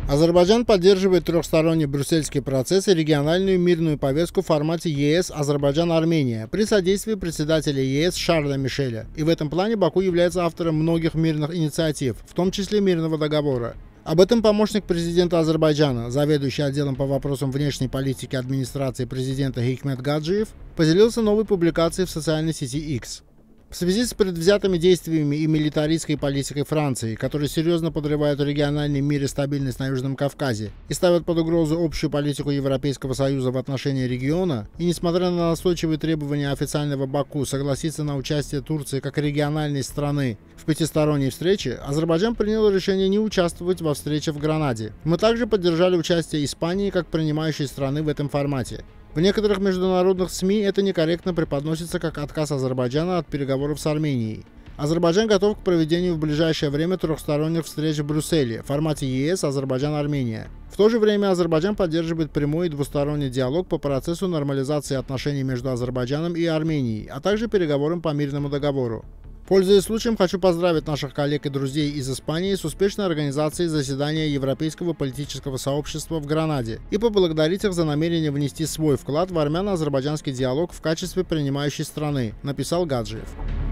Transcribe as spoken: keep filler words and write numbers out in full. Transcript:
Азербайджан поддерживает трехсторонний брюссельский процесс и региональную мирную повестку в формате ЕС Азербайджан-Армения при содействии председателя ЕС Шарля Мишеля. И в этом плане Баку является автором многих мирных инициатив, в том числе мирного договора. Об этом помощник президента Азербайджана, заведующий отделом по вопросам внешней политики администрации президента Хикмет Гаджиев, поделился новой публикацией в социальной сети X. В связи с предвзятыми действиями и милитаристской политикой Франции, которые серьезно подрывают региональный мир и стабильность на Южном Кавказе и ставят под угрозу общую политику Европейского Союза в отношении региона, и несмотря на настойчивые требования официального Баку согласиться на участие Турции как региональной страны в пятисторонней встрече, Азербайджан принял решение не участвовать во встрече в Гранаде. Мы также поддержали участие Испании как принимающей страны в этом формате. В некоторых международных СМИ это некорректно преподносится как отказ Азербайджана от переговоров с Арменией. Азербайджан готов к проведению в ближайшее время трехсторонних встреч в Брюсселе в формате ЕС Азербайджан-Армения. В то же время Азербайджан поддерживает прямой и двусторонний диалог по процессу нормализации отношений между Азербайджаном и Арменией, а также переговорам по мирному договору. Пользуясь случаем, хочу поздравить наших коллег и друзей из Испании с успешной организацией заседания Европейского политического сообщества в Гранаде и поблагодарить их за намерение внести свой вклад в армяно-азербайджанский диалог в качестве принимающей страны, написал Гаджиев.